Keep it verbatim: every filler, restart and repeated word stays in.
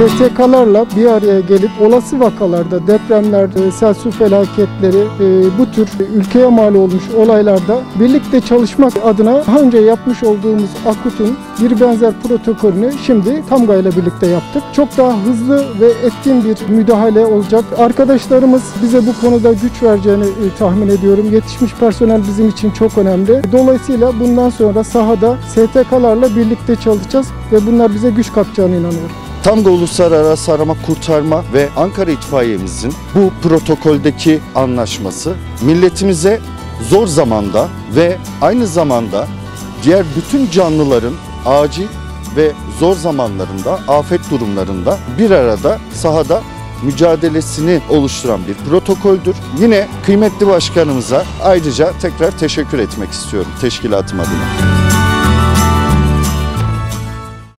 S T K'larla bir araya gelip olası vakalarda depremler, sel su felaketleri, bu tür ülkeye mal olmuş olaylarda birlikte çalışmak adına daha önce yapmış olduğumuz AKUT'un bir benzer protokolünü şimdi TAMGA ile birlikte yaptık. Çok daha hızlı ve etkin bir müdahale olacak. Arkadaşlarımız bize bu konuda güç vereceğini tahmin ediyorum. Yetişmiş personel bizim için çok önemli. Dolayısıyla bundan sonra sahada S T K'larla birlikte çalışacağız ve bunlar bize güç katacağına inanıyorum. TAMGA Uluslararası Arama Kurtarma ve Ankara İtfaiye'mizin bu protokoldeki anlaşması milletimize zor zamanda ve aynı zamanda diğer bütün canlıların acil ve zor zamanlarında, afet durumlarında bir arada sahada mücadelesini oluşturan bir protokoldür. Yine kıymetli başkanımıza ayrıca tekrar teşekkür etmek istiyorum teşkilatım adına.